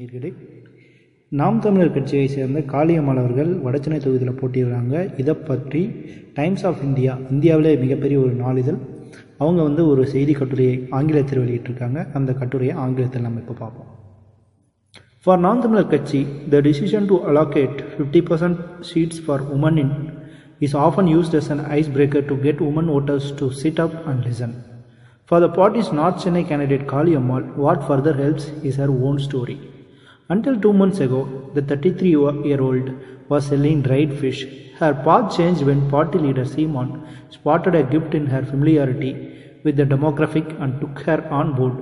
நேயர்களே, நாம் தமிழர் கட்சியை சேர்ந்த காளியம்மாள் அவர்கள் வடசென்னை தொகுதியில் போட்டிடுறாங்க. இதை பற்றி டைம்ஸ் ஆஃப் இந்தியாவிலே மிகப்பெரிய ஒரு நாளிதழ் அவங்க ஒரு செய்தி கட்டுரையை ஆங்கிலத்தில் வெளியிட்டிருக்காங்க. அந்த கட்டுரையை ஆங்கிலத்தில் நம்ம இப்போ பார்ப்போம். For நாம் தமிழர் கட்சி, the decision to allocate 50% seats for women is often used as an icebreaker to get women voters to sit up and listen. For the party's North Chennai candidate Kaliyammal, what further helps is her own story. Until 2 months ago, the 33-year-old was selling dried fish. Her path changed when party leader Seeman spotted a gift in her familiarity with the demographic and took her on board.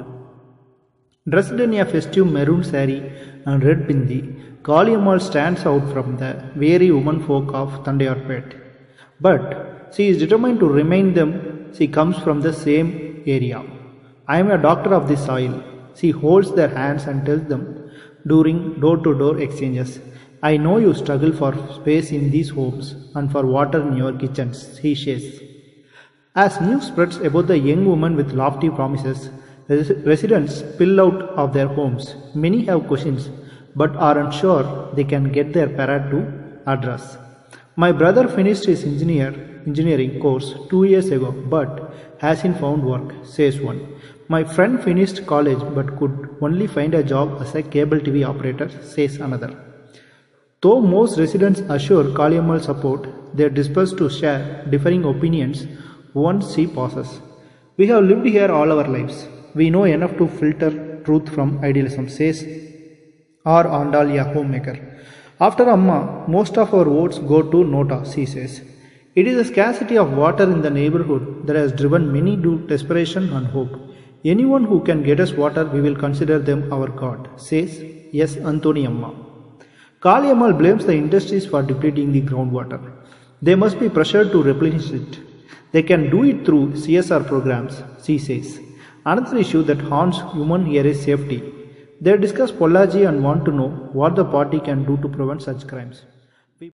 Dressed in a festive maroon saree and red bindi, Kaliyammal stands out from the weary women folk of Thandayarpet. But she is determined to remain them. She comes from the same area. I am a doctor of the soil. She holds their hands and tells them during door-to-door exchanges, I know you struggle for space in these homes and for water in your kitchens, she says. As news spreads about the young woman with lofty promises, residents spill out of their homes. Many have questions but are unsure they can get their parrot to address. My brother finished his engineering course 2 years ago but hasn't found work, says one. My friend finished college but could only find a job as a cable TV operator, says another. Though most residents assure Kaliyammal support, they are disposed to share differing opinions once she passes. We have lived here all our lives. We know enough to filter truth from idealism, says R. Andal, a homemaker. After Amma, most of our votes go to Nota, she says. It is the scarcity of water in the neighborhood that has driven many to desperation and hope. Anyone who can get us water, we will consider them our God, says S. Anthony Amma. Kaliyammal blames the industries for depleting the groundwater. They must be pressured to replenish it. They can do it through CSR programs, she says. Another issue that haunts women here is safety. They discuss Pollachi and want to know what the party can do to prevent such crimes.